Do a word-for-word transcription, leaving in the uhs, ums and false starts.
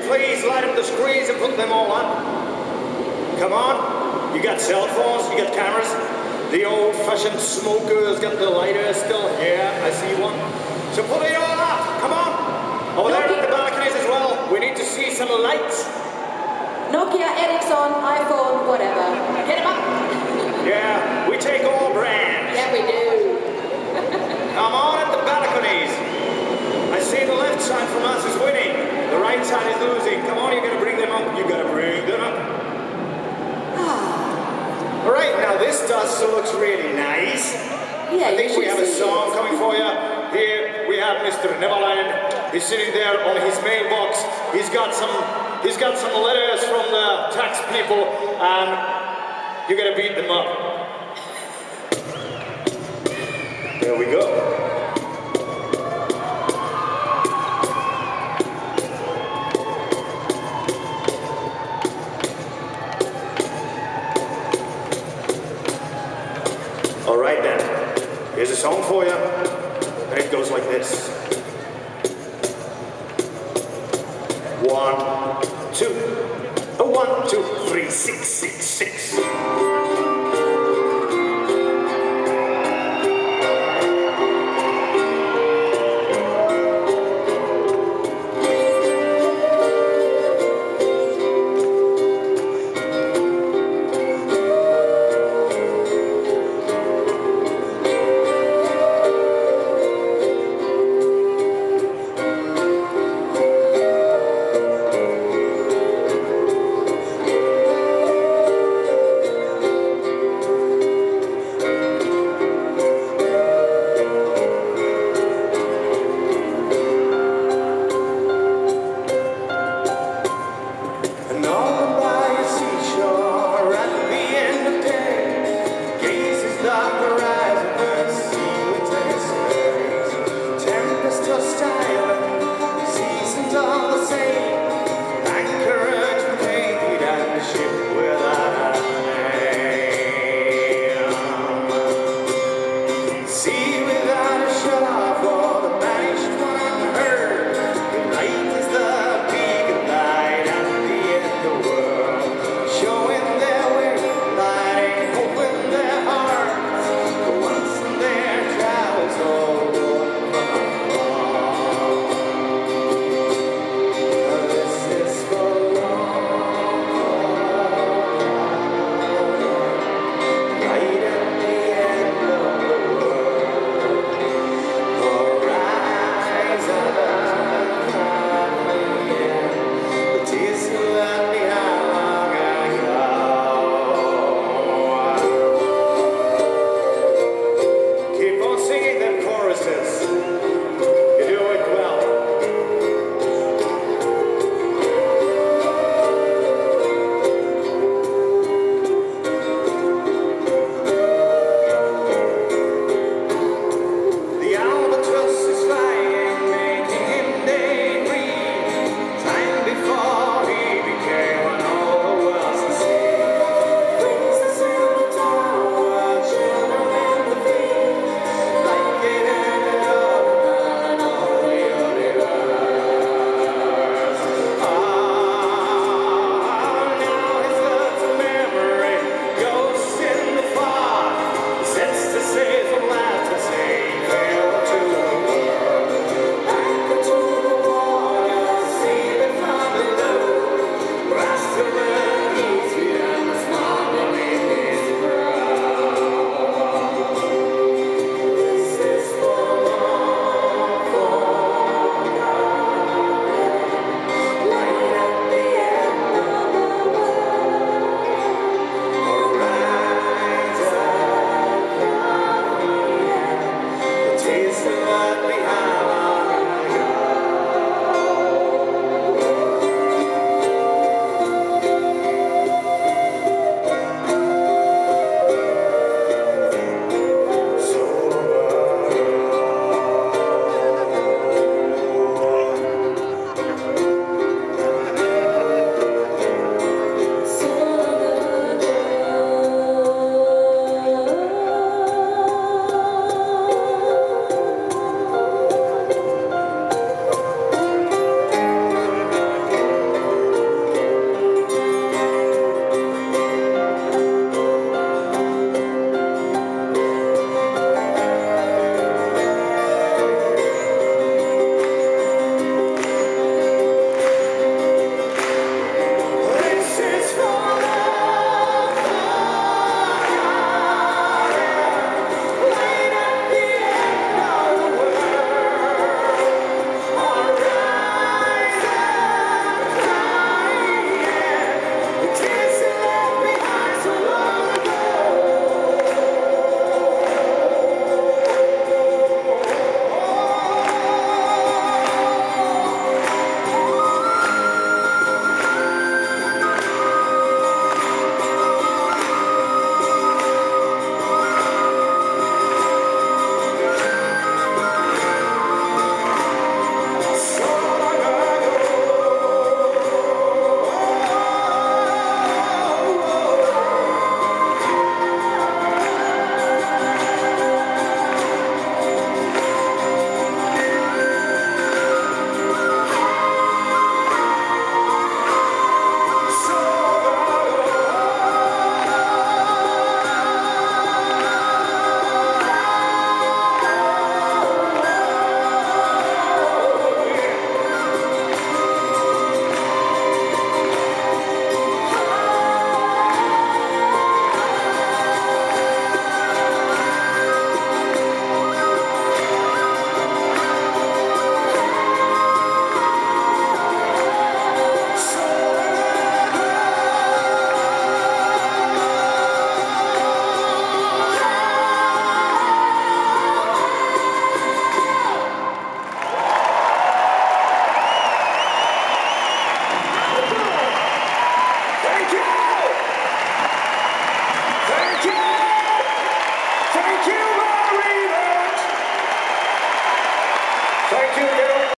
please light up the screens and put them all on? Come on. You got cell phones, you got cameras. The old-fashioned smoker's got the lighter still here. I see one. So put it all up. Come on. Over there at the balconies as well. We need to see some lights. Nokia, Ericsson, iPhone, whatever. Get them up. Yeah, we take all brands. Yeah, we do. Come on at the balconies. I see the left side from us is winning. The right side is losing. Come on, you gotta bring them up. You gotta bring them up. All right, now this dust looks really nice. Yeah, I think we have a song it. coming for you. Here we have Mister Neverland. He's sitting there on his mailbox. He's got some. He's got some letters from the tax people, and you gotta beat them up. There we go. All right then, here's a song for you, and it goes like this. One, two, a one, two, three, six, six, six.